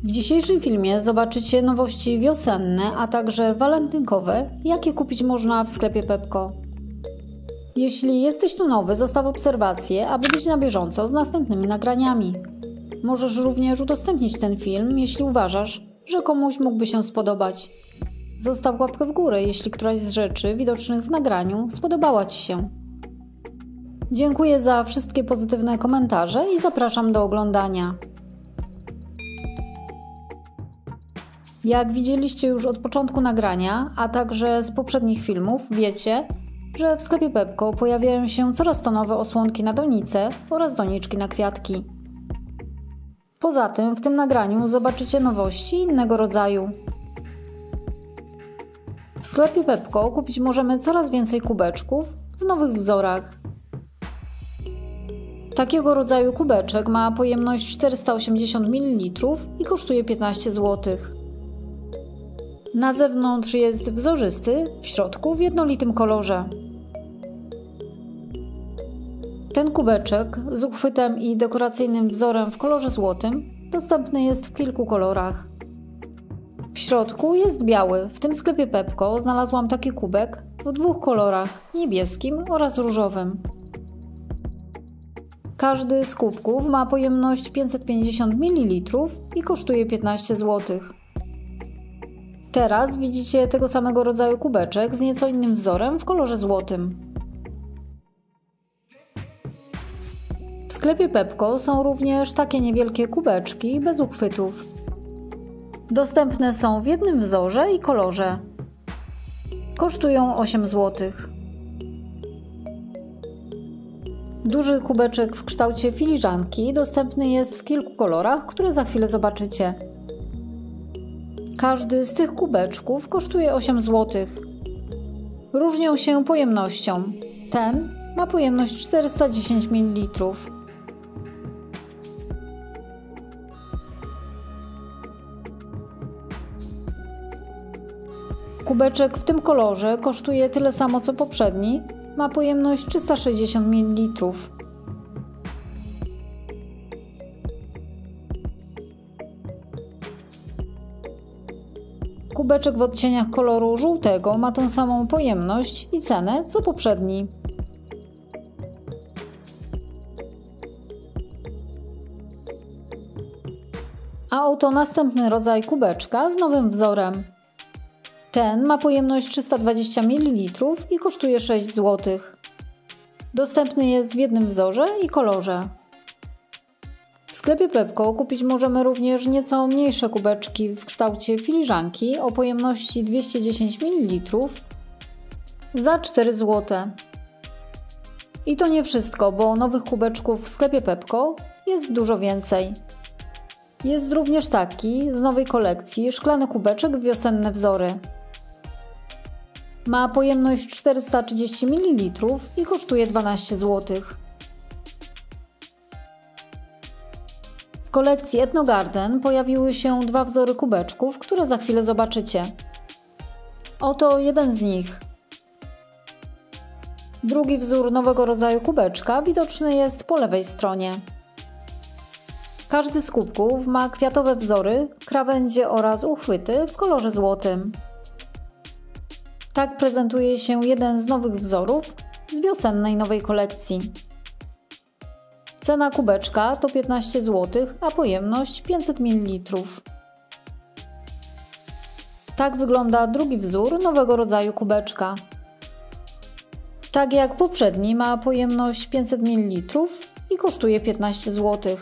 W dzisiejszym filmie zobaczycie nowości wiosenne, a także walentynkowe, jakie kupić można w sklepie Pepco. Jeśli jesteś tu nowy, zostaw obserwację, aby być na bieżąco z następnymi nagraniami. Możesz również udostępnić ten film, jeśli uważasz, że komuś mógłby się spodobać. Zostaw łapkę w górę, jeśli któraś z rzeczy widocznych w nagraniu spodobała Ci się. Dziękuję za wszystkie pozytywne komentarze i zapraszam do oglądania. Jak widzieliście już od początku nagrania, a także z poprzednich filmów, wiecie, że w sklepie Pepco pojawiają się coraz to nowe osłonki na donice oraz doniczki na kwiatki. Poza tym w tym nagraniu zobaczycie nowości innego rodzaju. W sklepie Pepco kupić możemy coraz więcej kubeczków w nowych wzorach. Takiego rodzaju kubeczek ma pojemność 480 ml i kosztuje 15 zł. Na zewnątrz jest wzorzysty, w środku w jednolitym kolorze. Ten kubeczek z uchwytem i dekoracyjnym wzorem w kolorze złotym dostępny jest w kilku kolorach. W środku jest biały. W tym sklepie Pepco znalazłam taki kubek w dwóch kolorach, niebieskim oraz różowym. Każdy z kubków ma pojemność 550 ml i kosztuje 15 zł. Teraz widzicie tego samego rodzaju kubeczek z nieco innym wzorem w kolorze złotym. W sklepie Pepco są również takie niewielkie kubeczki bez uchwytów. Dostępne są w jednym wzorze i kolorze. Kosztują 8 zł. Duży kubeczek w kształcie filiżanki dostępny jest w kilku kolorach, które za chwilę zobaczycie. Każdy z tych kubeczków kosztuje 8 zł. Różnią się pojemnością. Ten ma pojemność 410 ml. Kubeczek w tym kolorze kosztuje tyle samo co poprzedni, ma pojemność 360 ml. Kubeczek w odcieniach koloru żółtego ma tą samą pojemność i cenę co poprzedni. A oto następny rodzaj kubeczka z nowym wzorem. Ten ma pojemność 320 ml i kosztuje 6 zł. Dostępny jest w jednym wzorze i kolorze. W sklepie Pepco kupić możemy również nieco mniejsze kubeczki w kształcie filiżanki o pojemności 210 ml za 4 zł. I to nie wszystko, bo nowych kubeczków w sklepie Pepco jest dużo więcej. Jest również taki z nowej kolekcji szklany kubeczek w wiosenne wzory. Ma pojemność 430 ml i kosztuje 12 zł. W kolekcji Etnogarden pojawiły się dwa wzory kubeczków, które za chwilę zobaczycie. Oto jeden z nich. Drugi wzór nowego rodzaju kubeczka widoczny jest po lewej stronie. Każdy z kubków ma kwiatowe wzory, krawędzie oraz uchwyty w kolorze złotym. Tak prezentuje się jeden z nowych wzorów z wiosennej nowej kolekcji. Cena kubeczka to 15 zł, a pojemność 500 ml. Tak wygląda drugi wzór nowego rodzaju kubeczka. Tak jak poprzedni ma pojemność 500 ml i kosztuje 15 zł.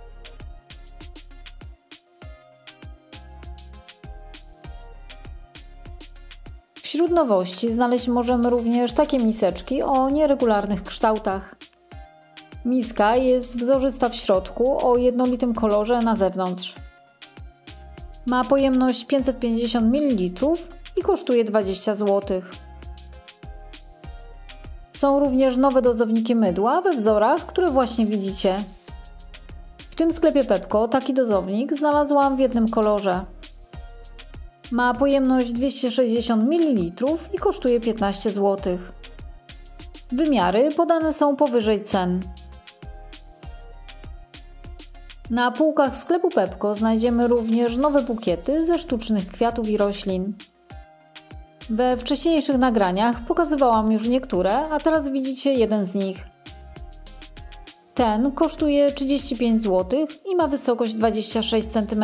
Wśród nowości znaleźć możemy również takie miseczki o nieregularnych kształtach. Miska jest wzorzysta w środku o jednolitym kolorze na zewnątrz. Ma pojemność 550 ml i kosztuje 20 zł. Są również nowe dozowniki mydła we wzorach, które właśnie widzicie. W tym sklepie Pepco taki dozownik znalazłam w jednym kolorze. Ma pojemność 260 ml i kosztuje 15 zł. Wymiary podane są powyżej cen. Na półkach sklepu Pepco znajdziemy również nowe bukiety ze sztucznych kwiatów i roślin. We wcześniejszych nagraniach pokazywałam już niektóre, a teraz widzicie jeden z nich. Ten kosztuje 35 zł i ma wysokość 26 cm.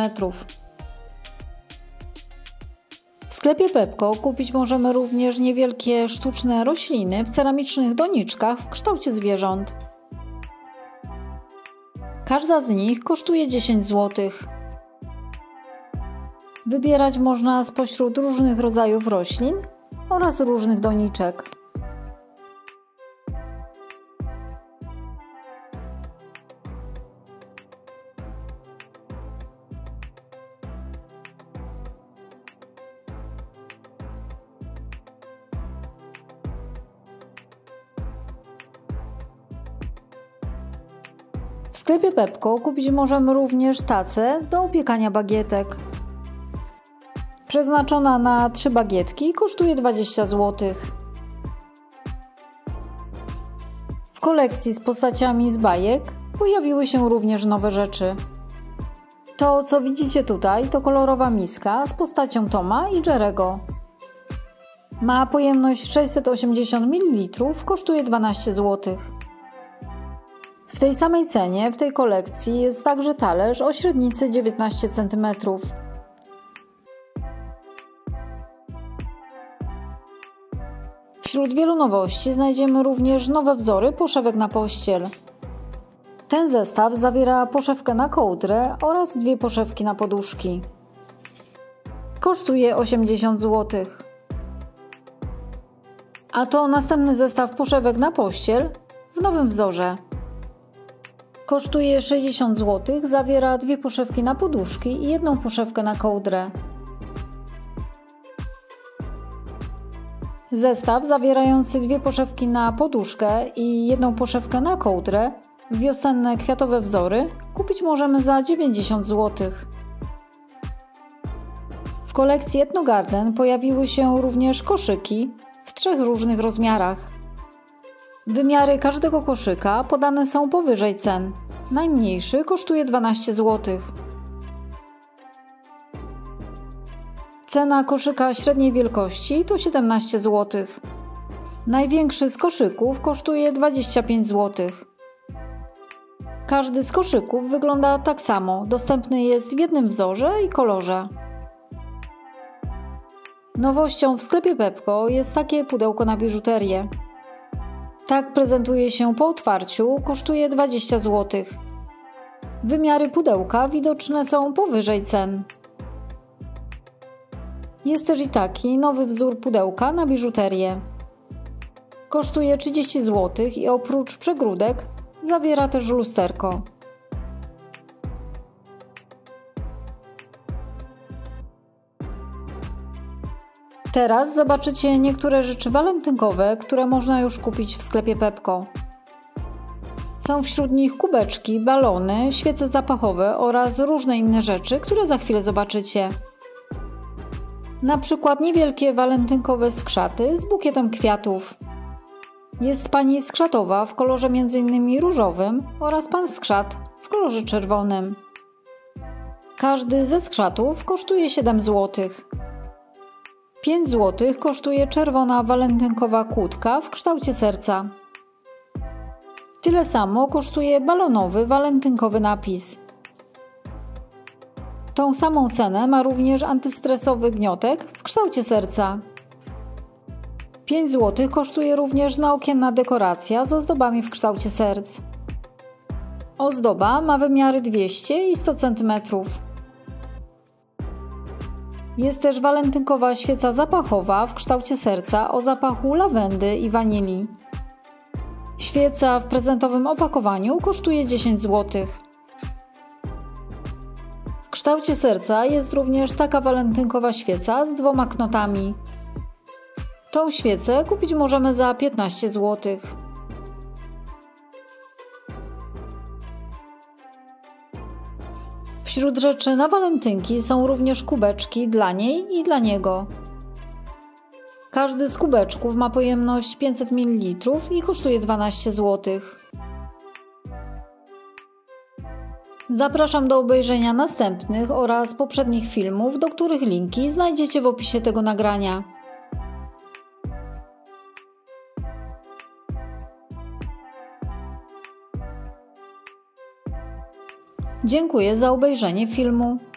W sklepie Pepco kupić możemy również niewielkie sztuczne rośliny w ceramicznych doniczkach w kształcie zwierząt. Każda z nich kosztuje 10 zł. Wybierać można spośród różnych rodzajów roślin oraz różnych doniczek. W sklepie Pepco kupić możemy również tacę do opiekania bagietek. Przeznaczona na 3 bagietki kosztuje 20 zł. W kolekcji z postaciami z bajek pojawiły się również nowe rzeczy. To, co widzicie tutaj, to kolorowa miska z postacią Toma i Jerry'ego. Ma pojemność 680 ml, kosztuje 12 zł. W tej samej cenie w tej kolekcji jest także talerz o średnicy 19 cm. Wśród wielu nowości znajdziemy również nowe wzory poszewek na pościel. Ten zestaw zawiera poszewkę na kołdrę oraz 2 poszewki na poduszki. Kosztuje 80 zł. A to następny zestaw poszewek na pościel w nowym wzorze. Kosztuje 60 zł, zawiera 2 poszewki na poduszki i 1 poszewkę na kołdrę. Zestaw zawierający 2 poszewki na poduszkę i 1 poszewkę na kołdrę, wiosenne kwiatowe wzory, kupić możemy za 90 zł. W kolekcji Etnogarden pojawiły się również koszyki w 3 różnych rozmiarach. Wymiary każdego koszyka podane są powyżej cen. Najmniejszy kosztuje 12 zł. Cena koszyka średniej wielkości to 17 zł. Największy z koszyków kosztuje 25 zł. Każdy z koszyków wygląda tak samo. Dostępny jest w jednym wzorze i kolorze. Nowością w sklepie Pepco jest takie pudełko na biżuterię. Tak prezentuje się po otwarciu, kosztuje 20 zł. Wymiary pudełka widoczne są powyżej cen. Jest też i taki nowy wzór pudełka na biżuterię. Kosztuje 30 zł i oprócz przegródek zawiera też lusterko. Teraz zobaczycie niektóre rzeczy walentynkowe, które można już kupić w sklepie Pepco. Są wśród nich kubeczki, balony, świece zapachowe oraz różne inne rzeczy, które za chwilę zobaczycie. Na przykład niewielkie walentynkowe skrzaty z bukietem kwiatów. Jest pani skrzatowa w kolorze m.in. różowym oraz pan skrzat w kolorze czerwonym. Każdy ze skrzatów kosztuje 7 zł. 5 zł kosztuje czerwona walentynkowa kłódka w kształcie serca. Tyle samo kosztuje balonowy walentynkowy napis. Tą samą cenę ma również antystresowy gniotek w kształcie serca. 5 zł kosztuje również naokienna dekoracja z ozdobami w kształcie serc. Ozdoba ma wymiary 200 i 100 cm. Jest też walentynkowa świeca zapachowa w kształcie serca o zapachu lawendy i wanilii. Świeca w prezentowym opakowaniu kosztuje 10 zł. W kształcie serca jest również taka walentynkowa świeca z 2 knotami. Tą świecę kupić możemy za 15 zł. Wśród rzeczy na walentynki są również kubeczki dla niej i dla niego. Każdy z kubeczków ma pojemność 500 ml i kosztuje 12 zł. Zapraszam do obejrzenia następnych oraz poprzednich filmów, do których linki znajdziecie w opisie tego nagrania. Dziękuję za obejrzenie filmu.